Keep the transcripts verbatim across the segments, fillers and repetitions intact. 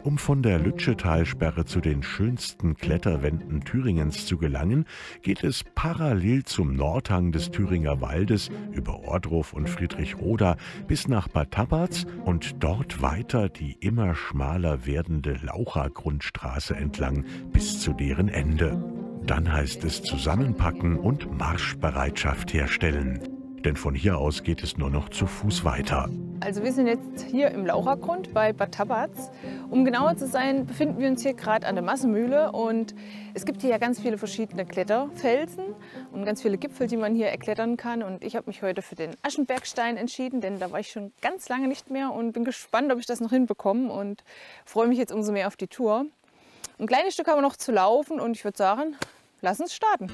Um von der Lütschetalsperre zu den schönsten Kletterwänden Thüringens zu gelangen, geht es parallel zum Nordhang des Thüringer Waldes über Ohrdruf und Friedrichroda bis nach Bad Tabbats und dort weiter die immer schmaler werdende Laucha-Grundstraße entlang bis zu deren Ende. Dann heißt es zusammenpacken und Marschbereitschaft herstellen. Denn von hier aus geht es nur noch zu Fuß weiter. Also wir sind jetzt hier im Lauchagrund bei Bad Tabbats. Um genauer zu sein, befinden wir uns hier gerade an der Massenmühle. Und es gibt hier ja ganz viele verschiedene Kletterfelsen und ganz viele Gipfel, die man hier erklettern kann. Und ich habe mich heute für den Aschenbergstein entschieden, denn da war ich schon ganz lange nicht mehr und bin gespannt, ob ich das noch hinbekomme und freue mich jetzt umso mehr auf die Tour. Ein kleines Stück haben wir noch zu laufen und ich würde sagen, lass uns starten.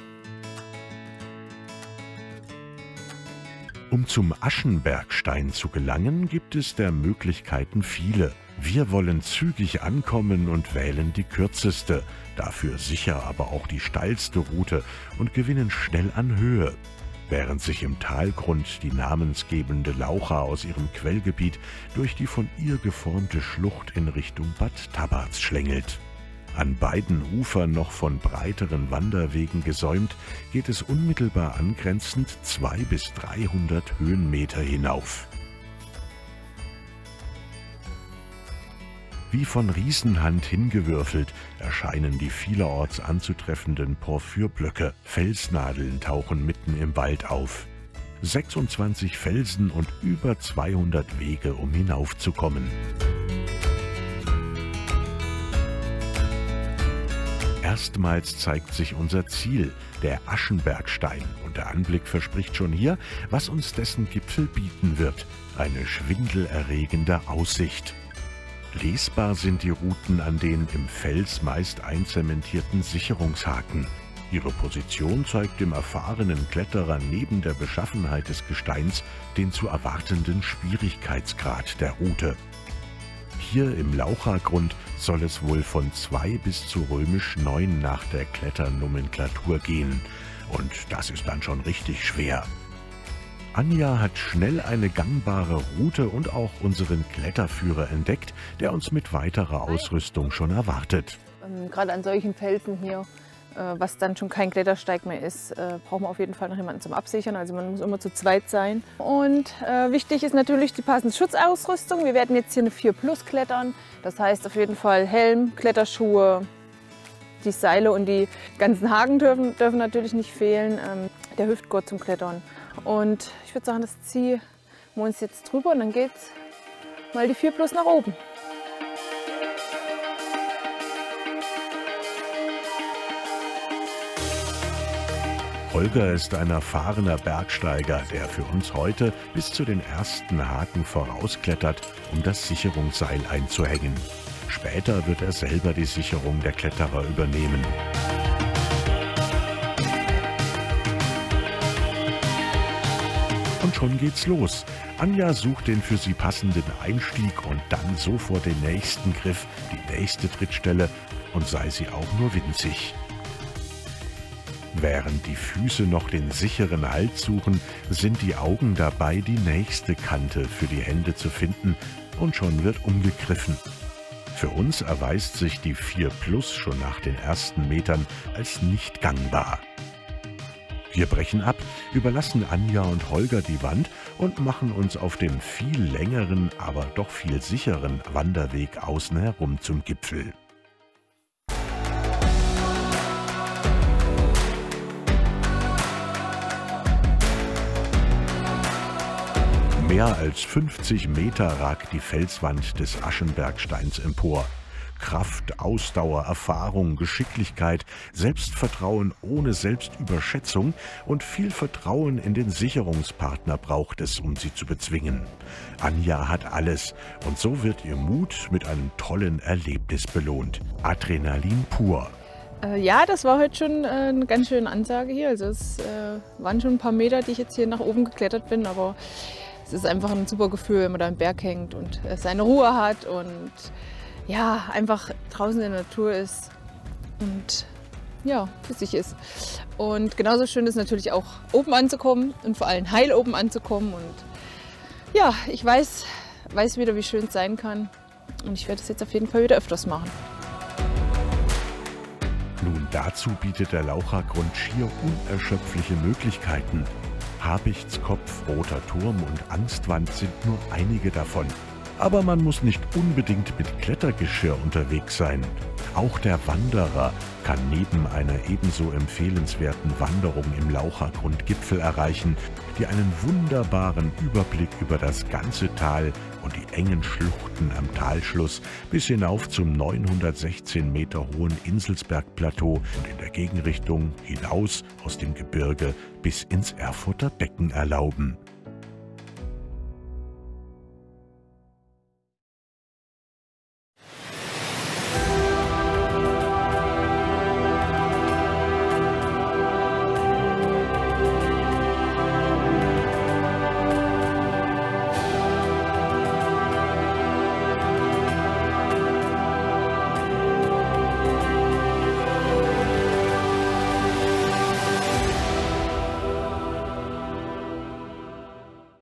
Um zum Aschenbergstein zu gelangen, gibt es der Möglichkeiten viele. Wir wollen zügig ankommen und wählen die kürzeste, dafür sicher aber auch die steilste Route und gewinnen schnell an Höhe. Während sich im Talgrund die namensgebende Laucha aus ihrem Quellgebiet durch die von ihr geformte Schlucht in Richtung Bad Tabbats schlängelt. An beiden Ufern noch von breiteren Wanderwegen gesäumt, geht es unmittelbar angrenzend zweihundert bis dreihundert Höhenmeter hinauf. Wie von Riesenhand hingewürfelt erscheinen die vielerorts anzutreffenden Porphyrblöcke. Felsnadeln tauchen mitten im Wald auf. sechsundzwanzig Felsen und über zweihundert Wege, um hinaufzukommen. Erstmals zeigt sich unser Ziel, der Aschenbergstein, und der Anblick verspricht schon hier, was uns dessen Gipfel bieten wird: eine schwindelerregende Aussicht. Lesbar sind die Routen an den im Fels meist einzementierten Sicherungshaken. Ihre Position zeigt dem erfahrenen Kletterer neben der Beschaffenheit des Gesteins den zu erwartenden Schwierigkeitsgrad der Route. Hier im Lauchagrund soll es wohl von zwei bis zu römisch neun nach der Kletternomenklatur gehen. Und das ist dann schon richtig schwer. Anja hat schnell eine gangbare Route und auch unseren Kletterführer entdeckt, der uns mit weiterer Ausrüstung schon erwartet. Ähm, gerade an solchen Felsen hier, äh, was dann schon kein Klettersteig mehr ist, äh, braucht man auf jeden Fall noch jemanden zum Absichern. Also man muss immer zu zweit sein. Und äh, wichtig ist natürlich die passende Schutzausrüstung. Wir werden jetzt hier eine vier plus klettern. Das heißt auf jeden Fall Helm, Kletterschuhe, die Seile und die ganzen Haken dürfen, dürfen natürlich nicht fehlen. Ähm, der Hüftgurt zum Klettern. Und ich würde sagen, das ziehen wir uns jetzt drüber und dann geht's mal die vier plus nach oben. Holger ist ein erfahrener Bergsteiger, der für uns heute bis zu den ersten Haken vorausklettert, um das Sicherungsseil einzuhängen. Später wird er selber die Sicherung der Kletterer übernehmen. Und schon geht's los. Anja sucht den für sie passenden Einstieg und dann sofort den nächsten Griff, die nächste Trittstelle, und sei sie auch nur winzig. Während die Füße noch den sicheren Halt suchen, sind die Augen dabei, die nächste Kante für die Hände zu finden, und schon wird umgegriffen. Für uns erweist sich die vier plus schon nach den ersten Metern als nicht gangbar. Wir brechen ab, überlassen Anja und Holger die Wand und machen uns auf dem viel längeren, aber doch viel sicheren Wanderweg außen herum zum Gipfel. Mehr als fünfzig Meter ragt die Felswand des Aschenbergsteins empor. Kraft, Ausdauer, Erfahrung, Geschicklichkeit, Selbstvertrauen ohne Selbstüberschätzung und viel Vertrauen in den Sicherungspartner braucht es, um sie zu bezwingen. Anja hat alles und so wird ihr Mut mit einem tollen Erlebnis belohnt. Adrenalin pur. Äh, ja, das war heute schon äh, eine ganz schöne Ansage hier. Also es äh, waren schon ein paar Meter, die ich jetzt hier nach oben geklettert bin, aber es ist einfach ein super Gefühl, wenn man da im Berg hängt und äh, seine Ruhe hat und ja, einfach draußen in der Natur ist und ja, für sich ist. Und genauso schön ist natürlich auch oben anzukommen und vor allem heil oben anzukommen. Und ja, ich weiß, weiß wieder, wie schön es sein kann. Und ich werde es jetzt auf jeden Fall wieder öfters machen. Nun, dazu bietet der Lauchagrund schier unerschöpfliche Möglichkeiten. Habichtskopf, Roter Turm und Angstwand sind nur einige davon. Aber man muss nicht unbedingt mit Klettergeschirr unterwegs sein. Auch der Wanderer kann neben einer ebenso empfehlenswerten Wanderung im Lauchagrund Gipfel erreichen, die einen wunderbaren Überblick über das ganze Tal und die engen Schluchten am Talschluss bis hinauf zum neunhundertsechzehn Meter hohen Inselsbergplateau und in der Gegenrichtung hinaus aus dem Gebirge bis ins Erfurter Becken erlauben.